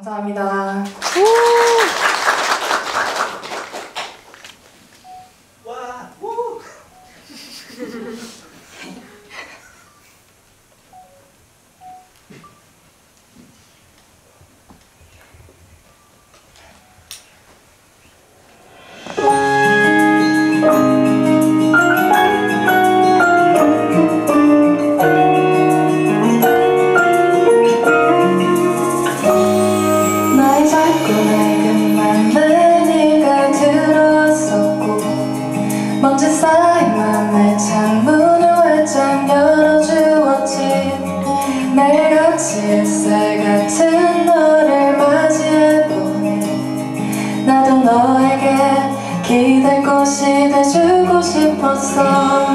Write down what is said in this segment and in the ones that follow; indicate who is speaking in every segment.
Speaker 1: 감사합니다.
Speaker 2: 와, 우!
Speaker 1: 나의 작고 낡은 맘을 네가 들었었고 먼지 쌓인 맘의 창문을 활짝 열어주었지. 매일같이 햇살 같은 너를 맞이해보니 나도 너에게 기댈 곳이 돼주고 싶었어.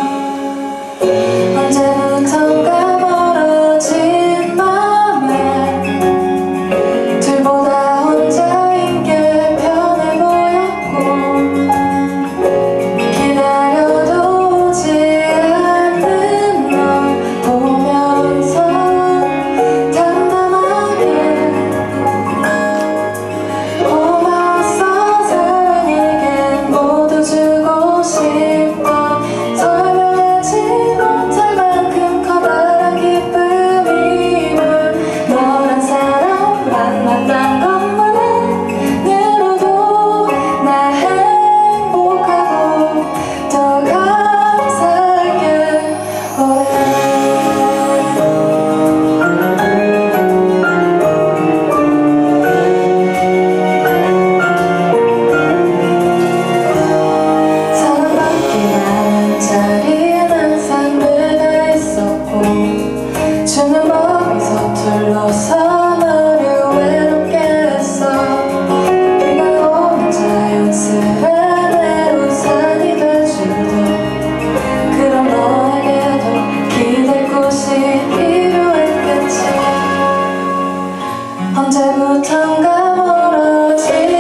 Speaker 1: 언제부턴가 멀어진 맘에 둘보다 혼자인 게 편해 보였고 기다려도 오지 않는 널 보면서 담담하게 고마웠어. 사랑에겐 모두 주고 싶던 설명하지 못할 만큼 커다란 기쁨임을 너란 사람 만났던 것만으로도 나 행복하고 더 감사하게 사랑받기 나는 자리엔 항상 내가 있었고 주는 법이 서툴러서 너를 외롭게 했어. 네가 오는 자연스레 내 우산이 돼주도 그럼 너에게도 기댈 곳이 필요했겠지. 언제부턴가 멀어진